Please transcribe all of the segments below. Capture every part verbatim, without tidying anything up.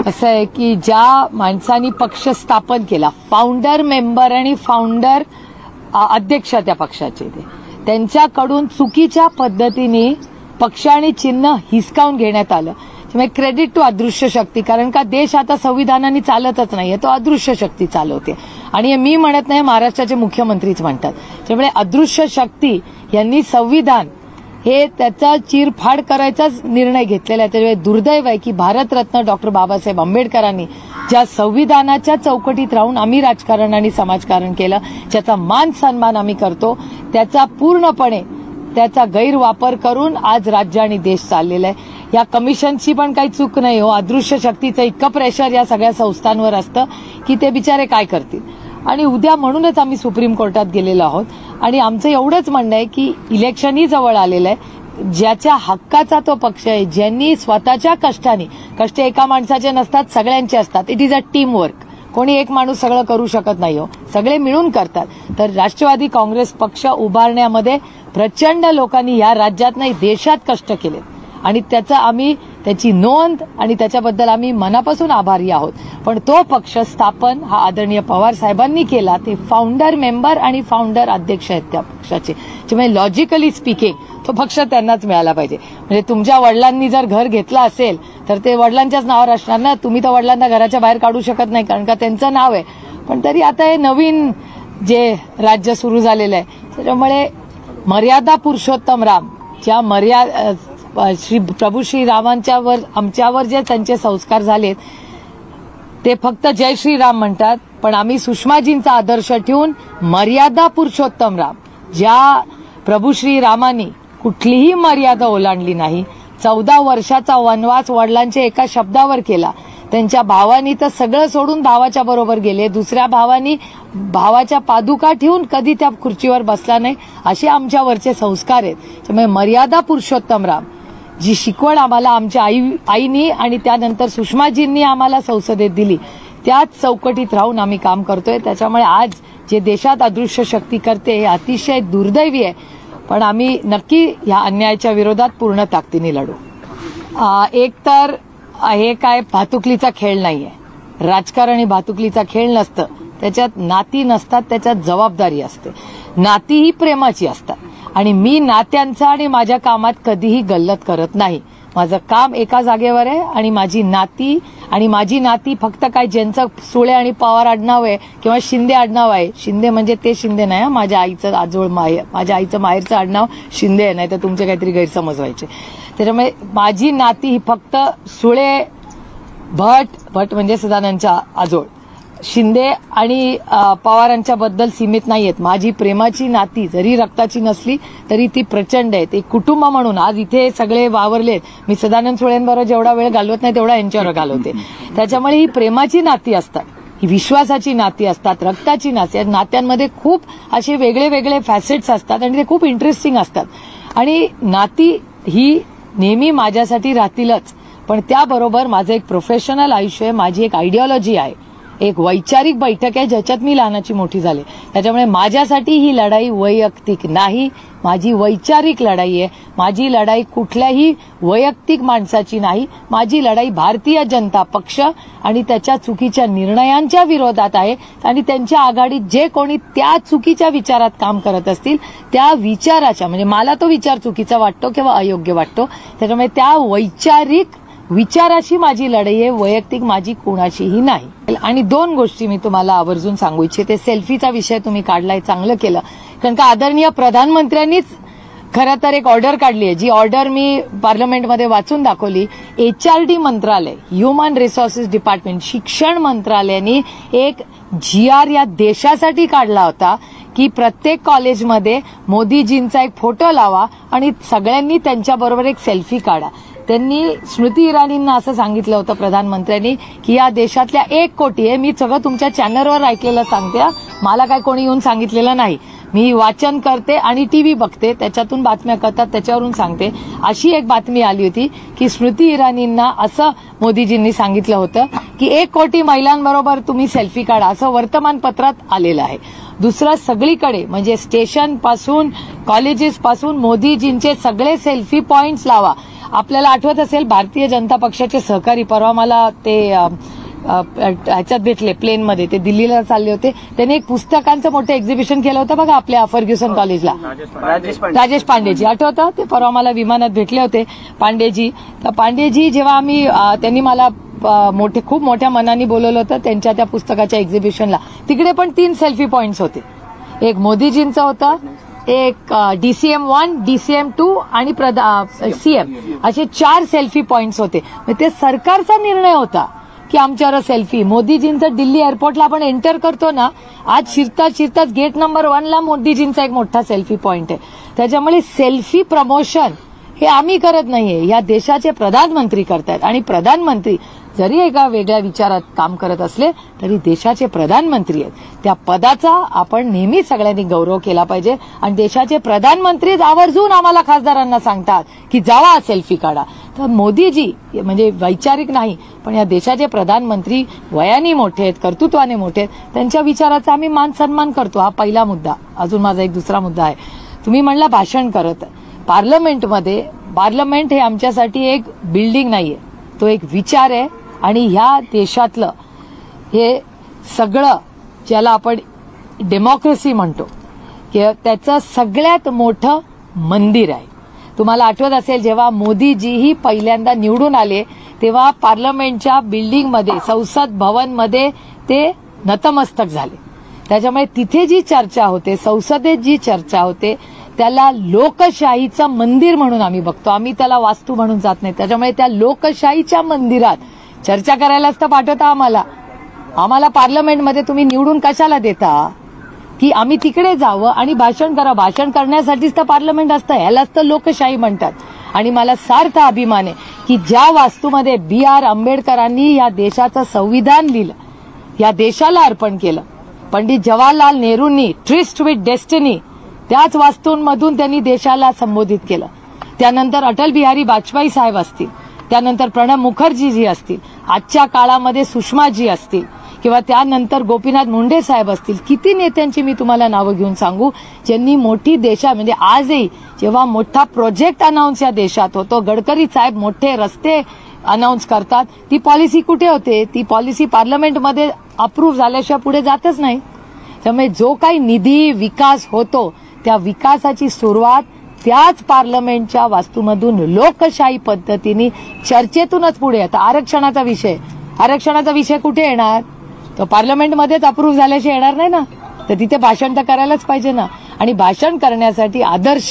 कसं आहे की ज्या माणसांनी पक्ष स्थापन केला, फाउंडर मेंबर आणि फाउंडर अध्यक्ष त्या पक्षाचे, ते त्यांच्याकडून चुकीच्या पद्धतीने पक्ष आणि चिन्ह हिसकावून घेण्यात आलं. त्यामुळे क्रेडिट टू अदृश्य शक्ती, कारण का देश आता संविधानाने चालतच नाहीये, तो अदृश्य शक्ती चालवते. आणि हे मी म्हणत नाही, महाराष्ट्राचे मुख्यमंत्रीच म्हणतात. त्यामुळे अदृश्य शक्ती यांनी संविधान हे त्याचा चिरफाड करायचाच निर्णय घेतलेला आहे. त्यामुळे दुर्दैव आहे की भारतरत्न डॉक्टर बाबासाहेब आंबेडकरांनी ज्या संविधानाच्या चौकटीत राहून आम्ही राजकारण आणि समाजकारण केलं, ज्याचा मान सन्मान आम्ही करतो, त्याचा पूर्णपणे त्याचा गैरवापर करून आज राज्य आणि देश चाललेला आहे. या कमिशनची पण काही चूक नाही हो. अदृश्य शक्तीचं इतकं प्रेशर या सगळ्या संस्थांवर असतं की ते बिचारे काय करतील. आणि उद्या म्हणूनच आम्ही सुप्रीम कोर्टात गेलेलो आहोत. आणि आमचं एवढंच म्हणणं आहे की इलेक्शनही जवळ आलेलं आहे. ज्याच्या हक्काचा तो पक्ष आहे, ज्यांनी स्वतःच्या कष्टाने, कष्ट एका माणसाचे नसतात, सगळ्यांचे असतात. It is a team work. कोणी एक माणूस सगळं करू शकत नाही हो, सगळे मिळून करतात. तर राष्ट्रवादी काँग्रेस पक्ष उभारण्यामध्ये प्रचंड लोकांनी या राज्यात नाही देशात कष्ट केले आणि त्याचं आम्ही त्याची नोंद आणि त्याच्याबद्दल आम्ही मनापासून आभारी आहोत. पण तो पक्ष स्थापन हा आदरणीय पवार साहेबांनी केला. ते फाउंडर मेंबर आणि फाउंडर अध्यक्ष आहेत त्या पक्षाचे. त्यामुळे लॉजिकली स्पीकिंग तो पक्ष त्यांनाच मिळाला पाहिजे. म्हणजे तुमच्या वडिलांनी जर घर घेतलं असेल तर ते वडिलांच्याच नावावर असणार ना. तुम्ही तर वडिलांना घराच्या बाहेर काढू शकत नाही, कारण का त्यांचं नाव आहे. पण तरी आता हे नवीन जे राज्य सुरू झालेलं आहे, त्याच्यामुळे मर्यादा पुरुषोत्तम राम, ज्या मर्यादा श्री प्रभू श्रीरामांच्यावर आमच्यावर जे त्यांचे संस्कार झालेत, ते फक्त जय श्रीराम म्हणतात. पण आम्ही सुषमाजींचा आदर्श ठेवून मर्यादा पुरुषोत्तम राम, ज्या प्रभू श्रीरामांनी कुठलीही मर्यादा ओलांडली नाही, चौदा वर्षाचा वनवास वडिलांच्या एका शब्दावर केला. त्यांच्या भावानी तर सगळं सोडून भावाच्या बरोबर गेले, दुसऱ्या भावानी भावाच्या पादुका ठेवून कधी त्या खुर्चीवर बसला नाही. असे आमच्यावरचे संस्कार आहेत. त्यामुळे मर्यादा पुरुषोत्तम राम, जी शिकवण आम्हाला आमच्या आई आईनी आणि त्यानंतर सुषमाजींनी आम्हाला संसदेत दिली, त्याच चौकटीत राहून आम्ही काम करतोय. त्याच्यामुळे आज जे देशात अदृश्य शक्ती करते हे अतिशय दुर्दैवी आहे. पण आम्ही नक्की या अन्यायाच्या विरोधात पूर्ण ताकदीने लढू. एक तर हे काय भातुकलीचा खेळ नाहीये. राजकारण ही भातुकलीचा खेळ नसतं. त्याच्यात नाती नसतात, त्याच्यात जबाबदारी असते. नाती ही प्रेमाची असतात. आणि मी नात्यांचा आणि माझ्या कामात कधीही गल्लत करत नाही. माझं काम एका जागेवर आहे आणि माझी नाती आणि माझी नाती फक्त काय ज्यांचं सुळे आणि पवार आडनाव आहे किंवा शिंदे आडनाव आहे, शिंदे म्हणजे ते शिंदे नाही, माझ्या आईचं आजोळ माहेर, माझ्या आईचं माहेरचं आडनाव शिंदे आहे, नाही तर तुमचे काहीतरी गैरसमज व्हायचे. त्याच्यामुळे माझी नाती ही फक्त सुळे, भट, भट म्हणजे सदानंदच्या आजोळ, शिंदे आणि पवारांच्या बद्दल सीमित नाहीयेत. माझी प्रेमाची नाती जरी रक्ताची नसली तरी ती प्रचंड आहे. ते कुटुंब म्हणून आज इथे सगळे वावरलेत. मी सदानंद सुळेंबरोबर जेवढा वेळ घालवत नाही तेवढा यांच्यावर घालवते. त्याच्यामुळे ही प्रेमाची नाती असतात, ही विश्वासाची नाती असतात, रक्ताची नाती. नात्यांमध्ये खूप असे वेगळे वेगळे फॅसेट्स असतात आणि ते खूप इंटरेस्टिंग असतात. आणि नाती ही नेहमी माझ्यासाठी राहतीलच. पण त्याबरोबर माझं एक प्रोफेशनल आयुष्य आहे, माझी एक आयडिओलॉजी आहे, एक वैचारिक बैठक आहे ज्याच्यात मी लहानाची मोठी झाले. त्याच्यामुळे माझ्यासाठी ही लढाई वैयक्तिक नाही, माझी वैचारिक लढाई आहे. माझी लढाई कुठल्याही वैयक्तिक माणसाची नाही. माझी लढाई भारतीय जनता पक्ष आणि त्याच्या चुकीच्या निर्णयांच्या विरोधात आहे. आणि त्यांच्या आघाडीत जे कोणी त्या चुकीच्या विचारात काम करत असतील त्या विचाराच्या, म्हणजे मला तो विचार चुकीचा वाटतो किंवा अयोग्य वाटतो, त्याच्यामुळे त्या वैचारिक विचाराशी माझी लढाई आहे, वैयक्तिक माझी कोणाशीही नाही. आणि दोन गोष्टी मी तुम्हाला आवर्जून सांगू इच्छिते. सेल्फीचा विषय तुम्ही काढलाय, चांगलं केलं. कारण का आदरणीय प्रधानमंत्र्यांनीच खरं तर एक ऑर्डर काढली आहे, जी ऑर्डर मी पार्लमेंटमध्ये वाचून दाखवली. एचआरडी मंत्रालय, ह्युमन रिसोर्सेस डिपार्टमेंट, शिक्षण मंत्रालयाने एक जी आर या देशासाठी काढला होता की प्रत्येक कॉलेजमध्ये मोदीजींचा एक फोटो लावा आणि सगळ्यांनी त्यांच्याबरोबर एक सेल्फी काढा. त्यांनी स्मृती इराणींना असं सांगितलं होतं प्रधानमंत्र्यांनी की या देशातल्या एक कोटी आहे, मी सगळं तुमच्या चॅनलवर ऐकलेलं सांगते, मला काय कोणी येऊन सांगितलेलं नाही, मी वाचन करते आणि टीव्ही बघते, त्याच्यातून बातम्या करतात, त्याच्यावरून सांगते. अशी एक बातमी आली होती की स्मृती इराणींना असं मोदीजींनी सांगितलं होतं की एक कोटी महिलांबरोबर तुम्ही सेल्फी काढा, असं वर्तमानपत्रात आलेलं आहे. दुसरं, सगळीकडे म्हणजे स्टेशन पासून कॉलेजेस पासून मोदीजींचे सगळे सेल्फी पॉइंट्स लावा आपल्याला आठवत असेल भारतीय जनता पक्षाचे सहकारी परवा मला ते ह्याच्यात भेटले प्लेनमध्ये, ते दिल्लीला चालले होते. त्यांनी एक पुस्तकांचं मोठं एक्झिबिशन केलं होतं बघा आपल्या फर्ग्युसन कॉलेजला. राजेश पांडेजी आठवतं, ते परवा मला विमानात भेटले होते पांडेजी. तर पांडेजी जेव्हा आम्ही त्यांनी मला मोठे खूप मोठ्या मनाने बोलवलं होतं त्यांच्या त्या पुस्तकाच्या एक्झिबिशनला. तिकडे पण तीन सेल्फी पॉइंट्स होते. एक मोदीजींचं होतं, एक डीसीएम वन, डीसीएम टू आणि सीएम, असे चार सेल्फी पॉइंट्स होते. ते सरकारचा निर्णय होता की आमच्यावर सेल्फी. मोदीजींचं दिल्ली एअरपोर्टला आपण एंटर करतो ना, आज शिरता शिरताच गेट नंबर वनला मोदीजींचा एक मोठा सेल्फी पॉइंट आहे. त्याच्यामुळे सेल्फी प्रमोशन हे आम्ही करत नाहीये, या देशाचे प्रधानमंत्री करतायत. आणि प्रधानमंत्री जरी एका वेगळ्या विचारात काम करत असले तरी देशाचे प्रधानमंत्री आहेत. त्या पदाचा आपण नेहमी सगळ्यांनी गौरव केला पाहिजे. आणि देशाचे प्रधानमंत्रीच आवर्जून आम्हाला खासदारांना सांगतात की जावा सेल्फी काढा. तर मोदीजी म्हणजे वैचारिक नाही, पण या देशाचे प्रधानमंत्री वयाने मोठे आहेत, कर्तृत्वाने मोठे आहेत, त्यांच्या विचाराचा आम्ही मान सन्मान करतो. हा पहिला मुद्दा. अजून माझा एक दुसरा मुद्दा आहे. तुम्ही म्हणला भाषण करत. पार्लमेंटमध्ये, पार्लमेंट हे आमच्यासाठी एक बिल्डिंग नाहीये, तो एक विचार आहे. आणि ह्या देशातलं हे सगळं ज्याला आपण डेमोक्रेसी म्हणतो, की त्याचं सगळ्यात मोठं मंदिर आहे. तुम्हाला आठवत असेल जेव्हा मोदीजीही पहिल्यांदा निवडून आले तेव्हा पार्लमेंटच्या बिल्डिंगमध्ये, संसद भवनमध्ये ते नतमस्तक झाले. त्याच्यामुळे तिथे जी चर्चा होते, संसदेत जी चर्चा होते, त्याला लोकशाहीचं मंदिर म्हणून आम्ही बघतो. आम्ही त्याला वास्तू म्हणून जात नाही. त्याच्यामुळे त्या लोकशाहीच्या मंदिरात चर्चा करायलाच तर पाठवता आम्हाला. आम्हाला पार्लमेंटमध्ये तुम्ही निवडून कशाला देता की आम्ही तिकडे जावं आणि भाषण करा. भाषण करण्यासाठीच तर पार्लमेंट असतं, ह्यालाच तर लोकशाही म्हणतात. आणि मला सार्थ अभिमान आहे की ज्या वास्तूमध्ये बी आर आंबेडकरांनी या देशाचं संविधान लिहिलं, या देशाला अर्पण केलं, पंडित जवाहरलाल नेहरूंनी ट्रिस्ट विथ डेस्टिनी, त्याच वास्तूंमधून त्यांनी देशाला संबोधित केलं. त्यानंतर अटल बिहारी वाजपेयी साहेब असतील, त्यानंतर प्रणब मुखर्जीजी असतील, आजच्या काळामध्ये सुषमाजी असतील, किंवा त्यानंतर गोपीनाथ मुंडे साहेब असतील. किती नेत्यांची मी तुम्हाला नावं घेऊन सांगू ज्यांनी मोठी देशा म्हणजे आजही जेव्हा मोठा प्रोजेक्ट अनाऊन्स या देशात होतो, गडकरी साहेब मोठे रस्ते अनाऊन्स करतात, ती पॉलिसी कुठे होते? ती पॉलिसी पार्लमेंटमध्ये अप्रूव्ह झाल्याशिवाय पुढे जातच नाही. त्यामुळे जो काही निधी विकास होतो त्या विकासाची सुरुवात त्याच पार्लमेंटच्या वास्तूमधून लोकशाही पद्धतीने चर्चेतूनच पुढे येतं. आरक्षणाचा विषय आरक्षणाचा विषय कुठे येणार? तो पार्लमेंटमध्येच अप्रूव्ह झाल्याशिवाय येणार नाही ना. तर तिथे भाषण तर करायलाच पाहिजे ना. आणि भाषण करण्यासाठी आदर्श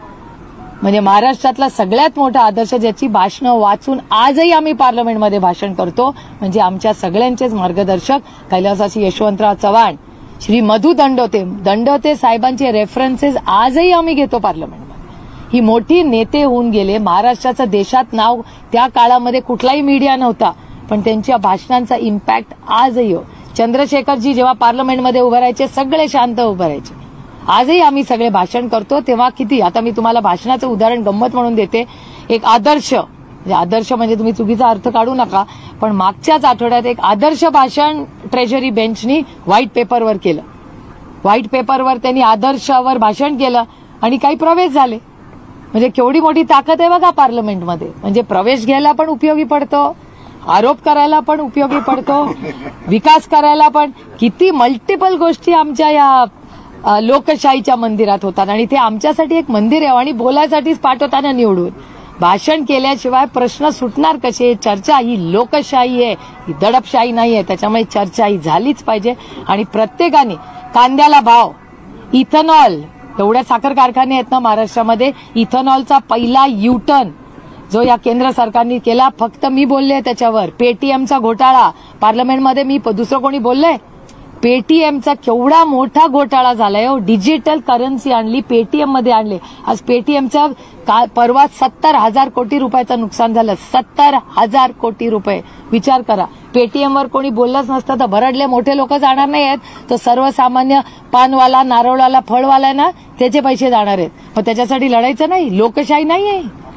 म्हणजे महाराष्ट्रातला सगळ्यात मोठा आदर्श ज्याची भाषणं वाचून आजही आम्ही पार्लमेंटमध्ये भाषण करतो म्हणजे आमच्या सगळ्यांचेच मार्गदर्शक कैलासवासी यशवंतराव चव्हाण, श्री मधु दंडोते दंडोते साहेबांचे रेफरन्सेस आजही आम्ही घेतो पार्लमेंटमध्ये. ही मोठी नेते होऊन गेले. महाराष्ट्राचं देशात नाव त्या काळामध्ये कुठलाही मीडिया नव्हता, पण त्यांच्या भाषणांचा इम्पॅक्ट आजही हो. चंद्रशेखरजी जेव्हा पार्लमेंटमध्ये उभं राहायचे सगळे शांत उभं राहायचे. आजही आम्ही सगळे भाषण करतो तेव्हा किती. आता मी तुम्हाला भाषणाचं उदाहरण गंमत म्हणून देते. एक आदर्श म्हणजे आदर्श म्हणजे तुम्ही चुकीचा अर्थ काढू नका, पण मागच्याच आठवड्यात एक आदर्श भाषण ट्रेजरी बेंचनी व्हाईट पेपरवर केलं. व्हाईट पेपरवर त्यांनी आदर्शावर भाषण केलं आणि काही प्रवेश झाले. म्हणजे केवढी मोठी ताकद आहे बघा पार्लमेंटमध्ये. म्हणजे प्रवेश घ्यायला पण उपयोगी पडतो, आरोप करायला पण उपयोगी पडतो, विकास करायला पण. किती मल्टिपल गोष्टी आमच्या या लोकशाहीच्या मंदिरात होतात आणि ते आमच्यासाठी एक मंदिर आहे. आणि बोलायसाठीच पाठवताना निवडून भाषण केल्याशिवाय प्रश्न सुटणार कसे? चर्चा ही लोकशाही आहे, ही दडपशाही नाही आहे. त्याच्यामुळे चर्चा ही झालीच पाहिजे. आणि प्रत्येकाने कांद्याला भाव, इथेनॉल, एवढ्या साखर कारखाने आहेत ना महाराष्ट्रामध्ये, इथेनॉलचा पहिला युटर्न जो या केंद्र सरकारने केला, फक्त मी बोलले त्याच्यावर. पेटीएमचा घोटाळा पार्लमेंटमध्ये मी दुसरं कोणी बोललंय? पेटीएमचा केवढा मोठा घोटाळा झालाय हो. डिजिटल करन्सी आणली, पेटीएम मध्ये आणले. आज पेटीएमचा परवा सत्तर हजार कोटी रुपयाचं नुकसान झालं. सत्तर हजार कोटी रुपये. विचार करा. पेटीएमवर कोणी बोललंच नसतं तर भरडले मोठे लोक जाणार नाही आहेत, तर सर्वसामान्य पानवाला, नारळवाला, फळवाला ना त्याचे पैसे जाणार आहेत. मग त्याच्यासाठी लढायचं नाही? लोकशाही नाही आहे.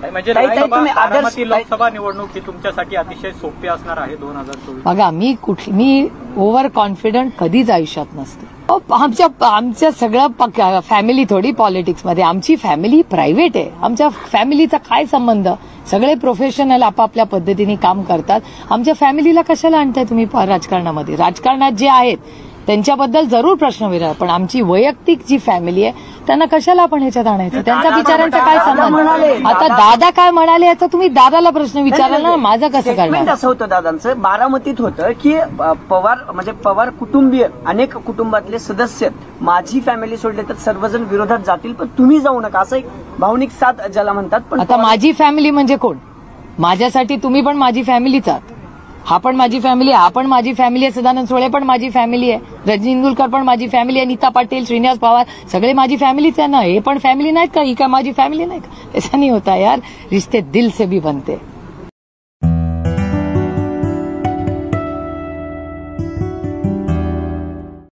म्हणजे ताई, ताई, तुम्ही आदर्श बारामती लोकसभा निवडणूक ही तुमच्यासाठी अतिशय सोपी असणार आहे दोन हजार चोवीस. बघा, मी कुठली मी ओव्हर कॉन्फिडंट कधीच आयुष्यात नसते. अहो, आमच्या आमच्या सगळं फॅमिली थोडी पॉलिटिक्समध्ये, आमची फॅमिली प्रायव्हेट आहे. आमच्या फॅमिलीचा काय संबंध? सगळे प्रोफेशनल आपापल्या पद्धतीने काम करतात. आमच्या फॅमिलीला कशाला आणताय तुम्ही राजकारणामध्ये? राजकारणात जे आहेत त्यांच्याबद्दल जरूर प्रश्न विचारा, पण आमची वैयक्तिक जी फॅमिली आहे त्यांना कशाला आपण ह्याच्यात आणायचं? त्यांचा बिचारांचा काय संबंध? आता दादा काय म्हणाले याचा तुम्ही दादाला प्रश्न विचाराल ना, माझं कसं करणार? असं होतं दादांचं, बारामतीत होतं की पवार म्हणजे पवार कुटुंबीय अनेक कुटुंबातले सदस्य माझी फॅमिली सोडले तर सर्वजण विरोधात जातील, पण तुम्ही जाऊ नका, असं एक भावनिक साथ ज्याला म्हणतात. पण आता माझी फॅमिली म्हणजे कोण? माझ्यासाठी तुम्ही पण माझी फॅमिलीच आहात. हा पण माझी फॅमिली आहे, हा पण माझी फॅमिली आहे, सदानंद सोळे पण माझी फॅमिली आहे, रजनी इंदुलकर पण माझी फॅमिली आहे, नीता पाटील, श्रीनिवास पवार सगळे माझी फॅमिलीच आहे ना. हे पण फॅमिली नाहीत का? ही काय माझी फॅमिली नाही का? ऐसा नहीं होता यार, रिश्ते दिल से भी बनते.